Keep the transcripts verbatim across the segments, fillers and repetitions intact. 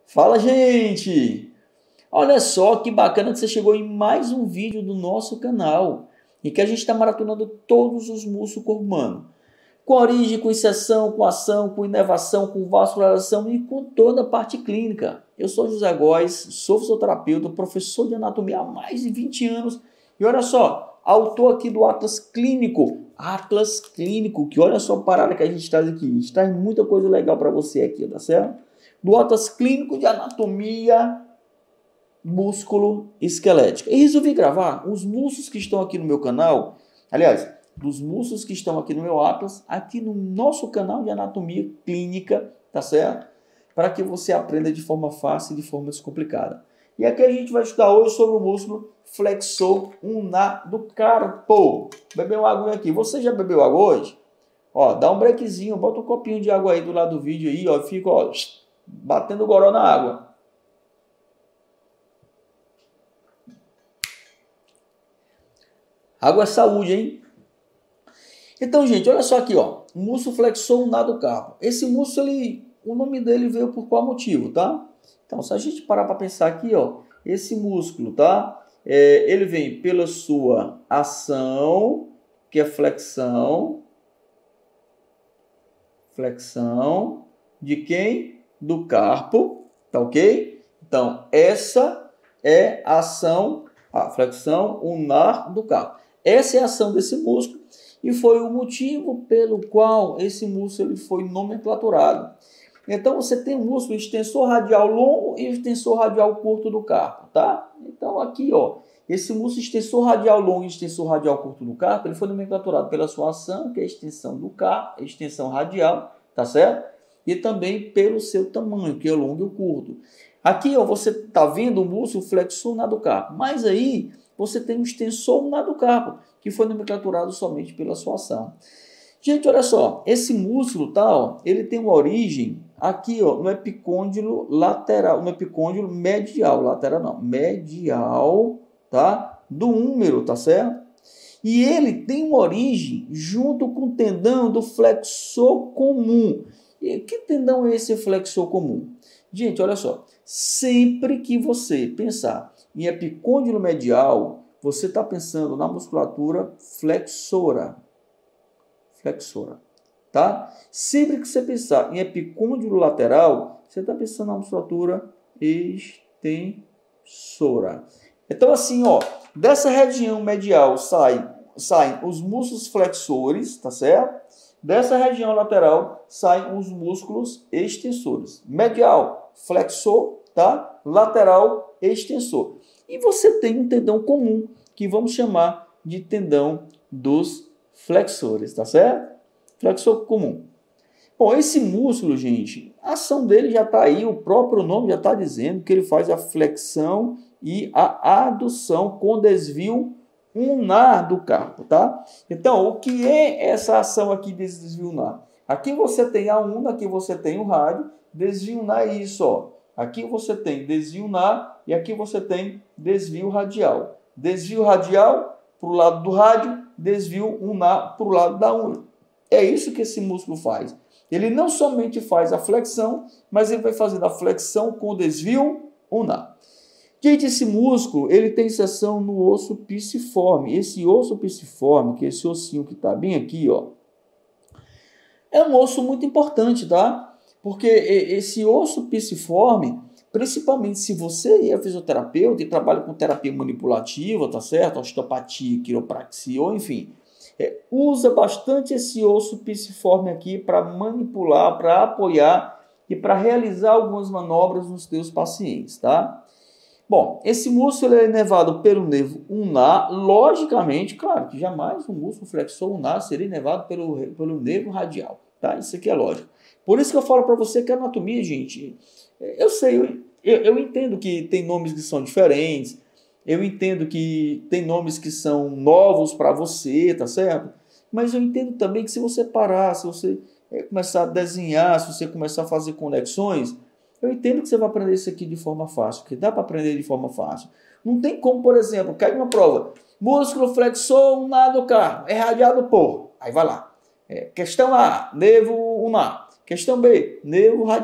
Fala, gente! Olha só que bacana que você chegou em mais um vídeo do nosso canal e que a gente está maratonando todos os músculos do corpo humano. Com origem, com inserção, com ação, com inervação, com vascularização e com toda a parte clínica. Eu sou José Góes, sou fisioterapeuta, professor de anatomia há mais de vinte anos e olha só, autor aqui do Atlas Clínico. Atlas Clínico, que olha só a parada que a gente traz aqui. A gente traz muita coisa legal para você aqui, tá certo? Do Atlas Clínico de Anatomia Músculo Esquelética. E resolvi gravar os músculos que estão aqui no meu canal, aliás, dos músculos que estão aqui no meu Atlas, aqui no nosso canal de Anatomia Clínica, tá certo? Para que você aprenda de forma fácil e de forma descomplicada. E aqui a gente vai estudar hoje sobre o músculo flexor ulnar do carpo. Bebeu água aqui. Você já bebeu água hoje? Ó, dá um breakzinho, bota um copinho de água aí do lado do vídeo aí, ó, fica, ó, batendo o goró na água. Água é saúde, hein? Então, gente, olha só aqui, ó. Músculo flexor ulnar do carpo. Esse músculo, ele, o nome dele veio por qual motivo, tá? Então, se a gente parar para pensar aqui, ó, esse músculo, tá? É, ele vem pela sua ação, que é flexão. Flexão de quem? Do carpo, tá ok? Então, essa é a ação, a flexão ulnar do carpo. Essa é a ação desse músculo e foi o motivo pelo qual esse músculo ele foi nomenclaturado. Então, você tem o músculo extensor radial longo e extensor radial curto do carpo, tá? Então, aqui, ó, esse músculo extensor radial longo e extensor radial curto do carpo, ele foi nomenclaturado pela sua ação, que é a extensão do carpo, a extensão radial, tá certo? E também pelo seu tamanho, que é o longo e o curto. Aqui, ó, você tá vendo o músculo flexor ulnar do carpo, mas aí você tem o extensor ulnar do carpo, que foi nomenclaturado somente pela sua ação. Gente, olha só, esse músculo, tá, ó, ele tem uma origem aqui, ó, no epicôndilo lateral, no epicôndilo medial, lateral não, medial, tá, do húmero, tá certo? E ele tem uma origem junto com o tendão do flexor comum. E que tendão é esse flexor comum? Gente, olha só, sempre que você pensar em epicôndilo medial, você está pensando na musculatura flexora. Flexora, tá? Sempre que você pensar em epicôndilo lateral, você está pensando na musculatura extensora. Então, assim, ó, dessa região medial sai, saem os músculos flexores, tá certo? Dessa região lateral saem os músculos extensores. Medial, flexor, tá? Lateral, extensor. E você tem um tendão comum, que vamos chamar de tendão dos flexores, tá certo? Flexor comum. Bom, esse músculo, gente, a ação dele já está aí, o próprio nome já está dizendo que ele faz a flexão e a adução com desvio ulnar do carpo, tá? Então, o que é essa ação aqui desse desvio ulnar? Aqui você tem a ulna, aqui você tem o rádio, desvio ulnar é isso, ó. Aqui você tem desvio ulnar e aqui você tem desvio radial. Desvio radial para o lado do rádio, desvio ulnar para o lado da ulna. É isso que esse músculo faz. Ele não somente faz a flexão, mas ele vai fazer a flexão com desvio ulnar. Gente, esse músculo, ele tem inserção no osso pisiforme. Esse osso pisiforme, que é esse ossinho que está bem aqui, ó, é um osso muito importante, tá? Porque esse osso pisiforme, principalmente se você é fisioterapeuta e trabalha com terapia manipulativa, tá certo? Osteopatia, quiropraxia, ou enfim, é, usa bastante esse osso pisiforme aqui para manipular, para apoiar e para realizar algumas manobras nos seus pacientes, tá? Bom, esse músculo é inervado pelo nervo ulnar, logicamente, claro que jamais o músculo flexor ulnar seria inervado pelo, pelo nervo radial, tá? Isso aqui é lógico. Por isso que eu falo para você que a anatomia, gente, eu sei, eu, eu, eu entendo que tem nomes que são diferentes, eu entendo que tem nomes que são novos para você, tá certo? Mas eu entendo também que se você parar, se você é, começar a desenhar, se você começar a fazer conexões, eu entendo que você vai aprender isso aqui de forma fácil, que dá para aprender de forma fácil. Não tem como, por exemplo, cai uma prova, músculo flexor ulnar do carpo, é radiado por, aí vai lá. É, questão A, nervo ulnar. Questão B, nervo radial.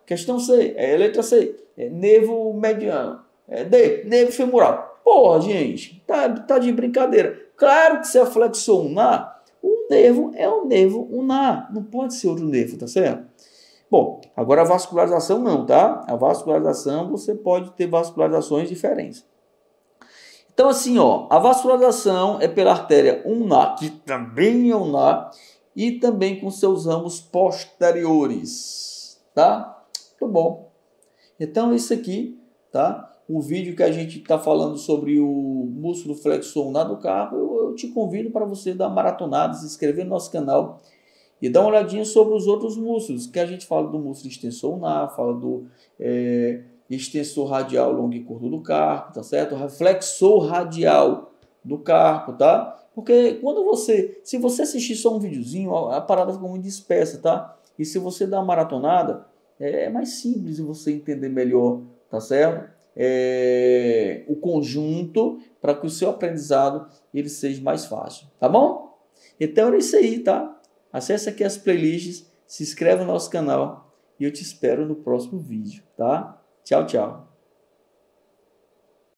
Questão C, é letra C, é nervo mediano. É D, nervo femoral. Porra, gente, tá, tá de brincadeira. Claro que se é flexor ulnar, o nervo é o nervo ulnar, não pode ser outro nervo, tá certo? Bom, agora a vascularização não, tá? A vascularização, você pode ter vascularizações diferentes. Então, assim, ó, a vascularização é pela artéria ulnar, que também é ulnar, e também com seus ramos posteriores, tá? Muito bom. Então, isso aqui, tá? O vídeo que a gente está falando sobre o músculo flexor ulnar do carpo, eu, eu te convido para você dar uma maratonada, se inscrever no nosso canal e dar uma olhadinha sobre os outros músculos, que a gente fala do músculo extensor ulnar, fala do é, extensor radial longo e curto do carpo, tá certo? Flexor radial do carpo, tá? Porque quando você, se você assistir só um videozinho, a, a parada fica muito dispersa, tá? E se você dar uma maratonada, é, é mais simples de você entender melhor, tá certo? É, o conjunto para que o seu aprendizado ele seja mais fácil, tá bom? Então era isso aí, tá? Acesse aqui as playlists, se inscreve no nosso canal e eu te espero no próximo vídeo, tá? Tchau, tchau.